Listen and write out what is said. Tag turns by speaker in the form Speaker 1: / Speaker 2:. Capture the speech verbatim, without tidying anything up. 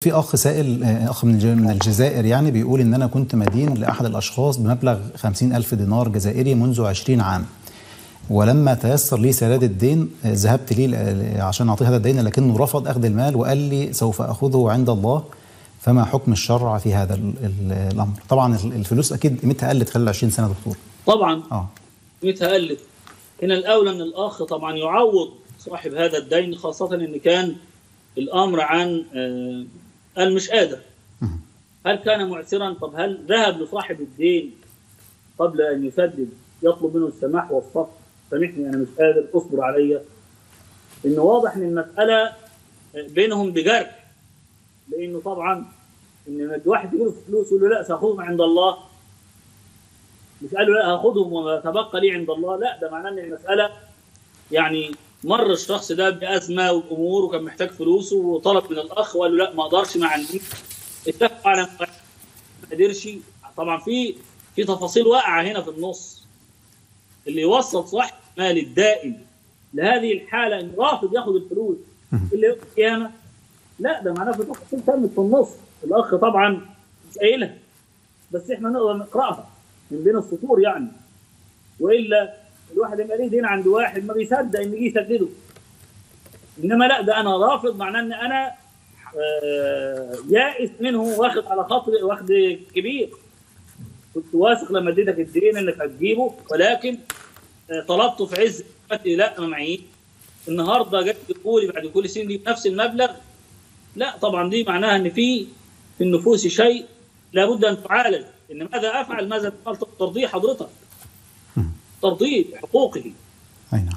Speaker 1: في اخ سائل، اخ من من الجزائر يعني، بيقول ان انا كنت مدين لاحد الاشخاص بمبلغ خمسين ألف دينار جزائري منذ عشرين عام، ولما تيسر لي سداد الدين ذهبت لي عشان اعطيه هذا الدين، لكنه رفض اخذ المال وقال لي سوف اخذه عند الله، فما حكم الشرع في هذا الامر؟ طبعا الفلوس اكيد قيمتها قلت خلال عشرين سنه دكتور.
Speaker 2: طبعا
Speaker 1: اه
Speaker 2: قيمتها قلت. كان الاولى ان الاخ طبعا يعوض صاحب هذا الدين، خاصه ان كان الامر عن آه قال مش قادر. هل كان معسرا؟ طب هل ذهب لصاحب الدين قبل ان يسدد يطلب منه السماح والصفح؟ سامحني انا مش قادر، اصبر عليا. انه واضح ان المساله بينهم بجرح، لانه طبعا ان الواحد يجيله فلوس يقول له لا ساخذهم عند الله، مش قال له لا هاخذهم وتبقى لي عند الله، لا ده معناه ان المساله يعني مر الشخص ده بازمه وامور وكان محتاج فلوسه وطلب من الاخ وقال له لا ما اقدرش ما عنديش، اتفق على ما قدرش. طبعا في في تفاصيل واقعه هنا في النص، اللي يوصل صاحب المال الدائم لهذه الحاله انه رافض ياخذ الفلوس اللي يوم القيامه، لا ده معناه في تفاصيل تمت في النص. الاخ طبعا مش قايلها، بس احنا نقدر نقراها من بين السطور يعني، والا الواحد يبقى ليه دين عند واحد ما بيصدق ان يجي يسدده. انما لا ده انا رافض، معناه ان انا آه يائس منه، واخد على خاطري واخد كبير، كنت واثق لما اديتك الدين انك هتجيبه، ولكن آه طلبته في عز لا ما معيش، النهارده جت تقولي بعد كل سنه دي بنفس المبلغ، لا طبعا دي معناها ان في في النفوس شيء لابد ان تعالج. ان ماذا افعل؟ ماذا تفعل؟ ترضيه حضرتك، ترضيه حقوقه.
Speaker 1: اي نعم.